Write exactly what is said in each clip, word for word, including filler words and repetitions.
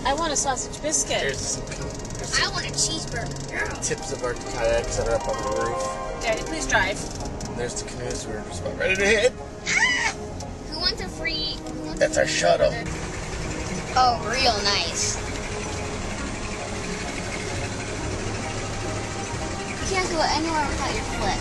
I want a sausage biscuit. Here's some, here's some I want a cheeseburger. tips of our kayaks that are up on the roof. Daddy, please drive. And there's the canoes we're just about ready to hit. Ah! Who wants a free... Wants That's a our shuttle. Oh, real nice. You can't go anywhere without your flip.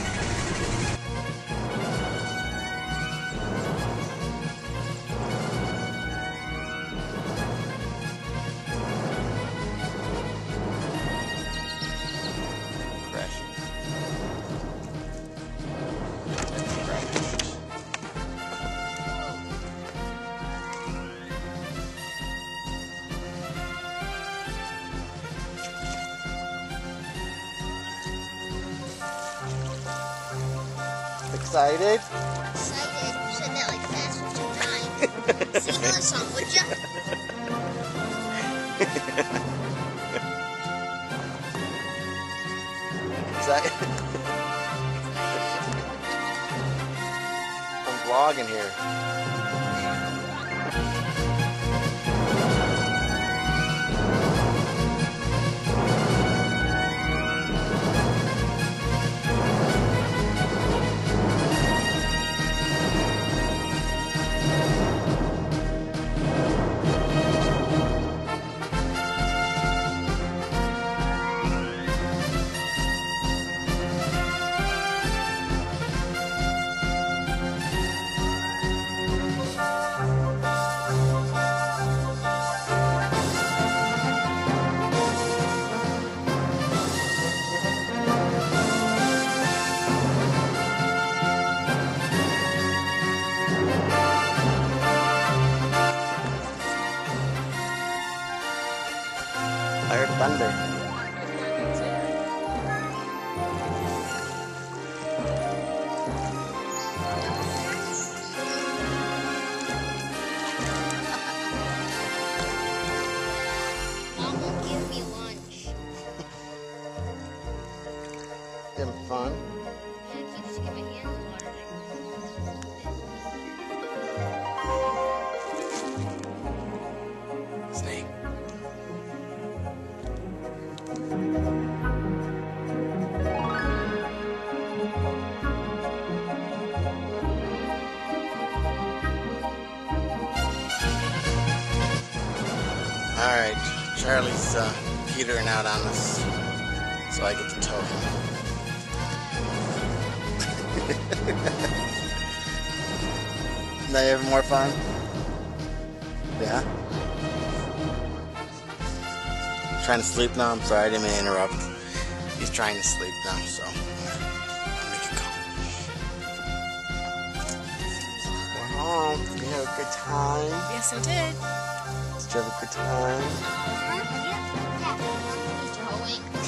Excited? Excited. You said that like fast fifteen times. Sing another song, would ya? Excited? I'm vlogging here. I heard thunder. Mom won't give me lunch. Having fun? Yeah, I keep just getting my hands watered. Snake. Alright, Charlie's uh, petering out on us, so I get to tow him. Now you having more fun? Yeah? Trying to sleep now? I'm sorry, I didn't mean to interrupt. He's trying to sleep now, so I'll make it go. We're home. Did you have a good time? Yes, I did. Did you have a good time? Uh, yeah, yeah. Towing.